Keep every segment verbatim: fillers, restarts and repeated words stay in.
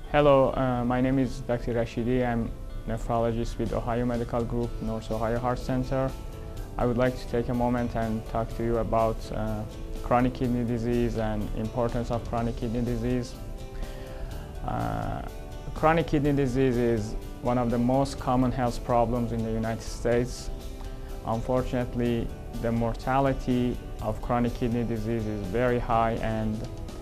Hello, uh, my name is Doctor Rashidi. I'm nephrologist with Ohio Medical Group, North Ohio Heart Center. I would like to take a moment and talk to you about uh, chronic kidney disease and importance of chronic kidney disease. Uh, chronic kidney disease is one of the most common health problems in the United States. Unfortunately, the mortality of chronic kidney disease is very high, and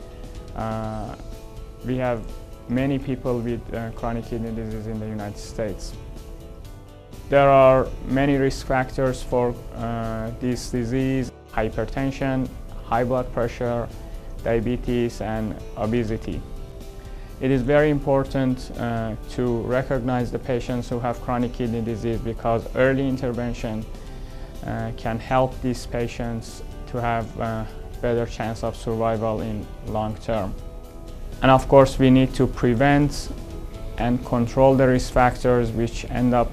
uh, we have many people with uh, chronic kidney disease in the United States. There are many risk factors for uh, this disease: hypertension, high blood pressure, diabetes, and obesity. It is very important uh, to recognize the patients who have chronic kidney disease, because early intervention uh, can help these patients to have a better chance of survival in long term. And of course, we need to prevent and control the risk factors which end up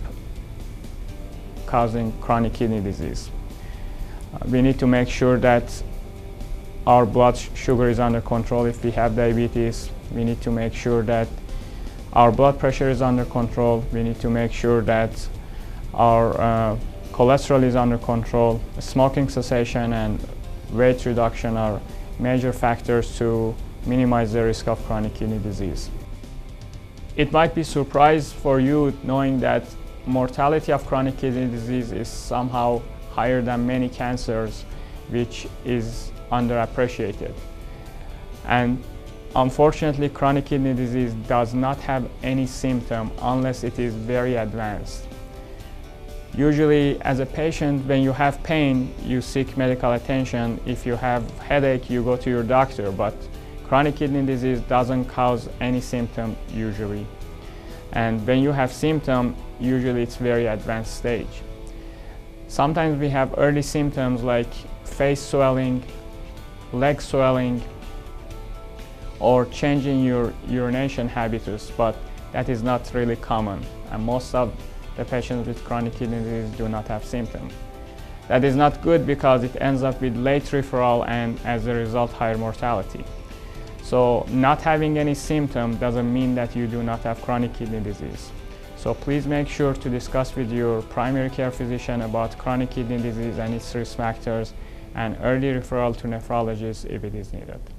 causing chronic kidney disease. Uh, we need to make sure that our blood sugar is under control if we have diabetes. We need to make sure that our blood pressure is under control. We need to make sure that our uh, cholesterol is under control. Smoking cessation and weight reduction are major factors to minimize the risk of chronic kidney disease. It might be a surprise for you knowing that mortality of chronic kidney disease is somehow higher than many cancers, which is underappreciated. And unfortunately, chronic kidney disease does not have any symptom unless it is very advanced. Usually, as a patient, when you have pain, you seek medical attention. If you have headache, you go to your doctor. But chronic kidney disease doesn't cause any symptom usually. And when you have symptom, usually it's very advanced stage. Sometimes we have early symptoms like face swelling, leg swelling, or changing your urination habitus, but that is not really common. And most of the patients with chronic kidney disease do not have symptoms. That is not good, because it ends up with late referral and as a result higher mortality. So not having any symptom doesn't mean that you do not have chronic kidney disease. So please make sure to discuss with your primary care physician about chronic kidney disease and its risk factors, and early referral to nephrologists if it is needed.